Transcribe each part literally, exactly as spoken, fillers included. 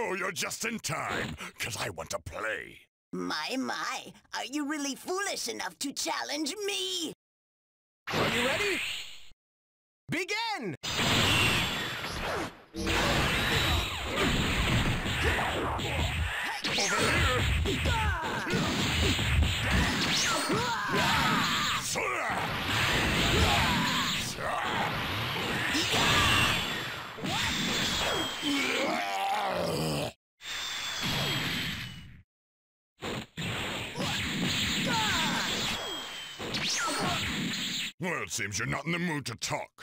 Oh, you're just in time, because I want to play. My, my, are you really foolish enough to challenge me? Are you ready? Begin! Over here! Well, it seems you're not in the mood to talk.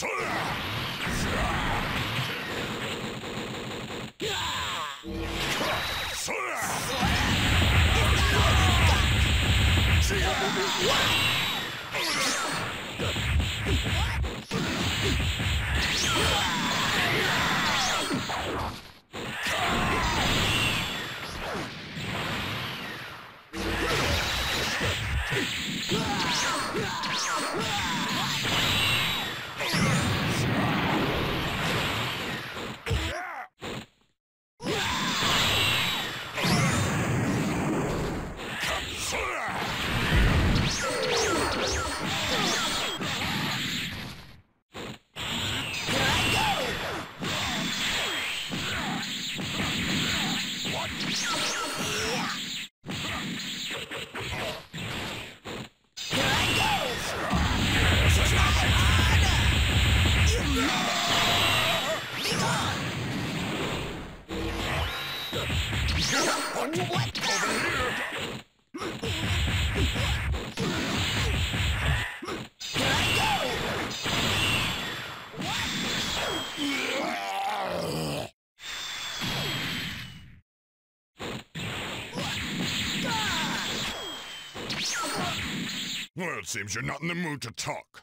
Well, it seems you're not in the mood to talk.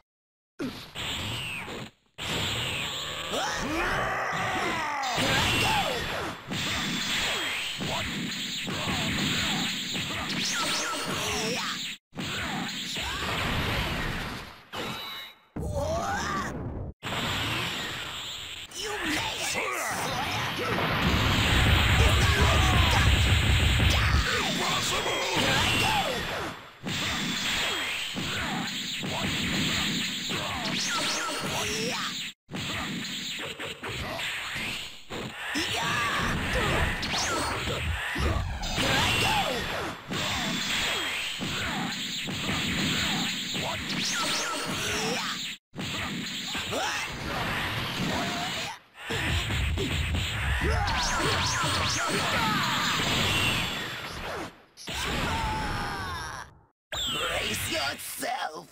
Brace yourself.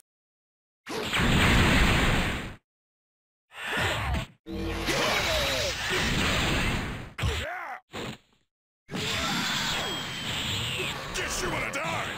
Guess you wanna die!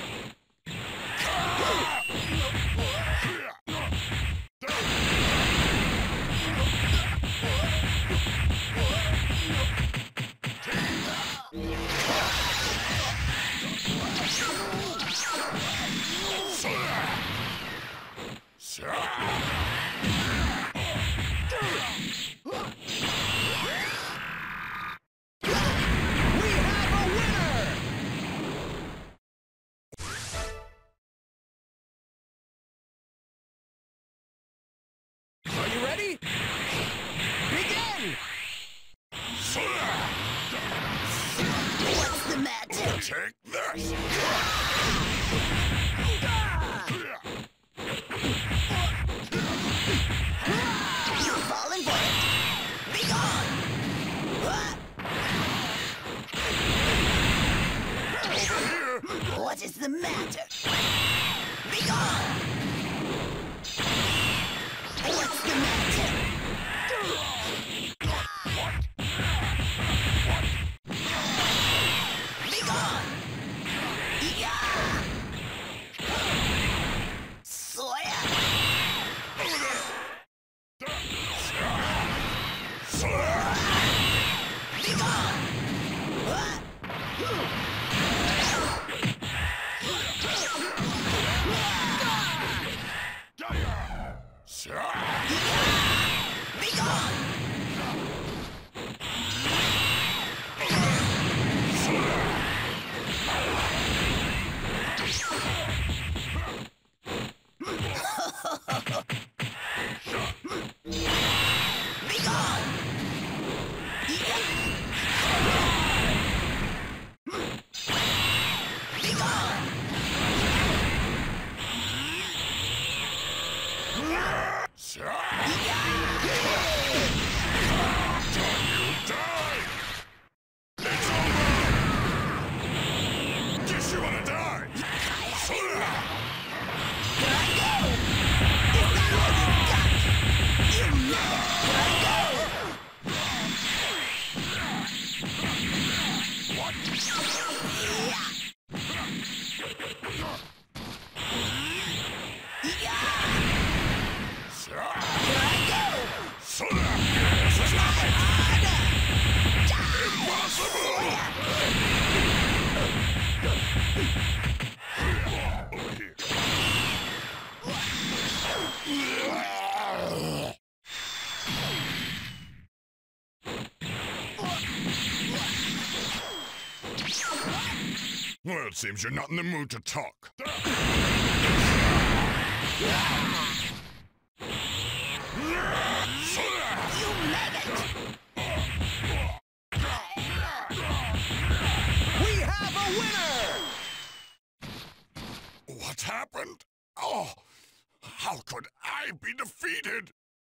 Are you ready? Begin! What's the matter? Take this! You're falling for it. Be gone! Over here! What is the matter? Be gone! What's the matter? Be gone! Yeah! Soya! Be gone! Be gone! Well, it seems you're not in the mood to talk. We have a winner! What happened? Oh, how could I be defeated?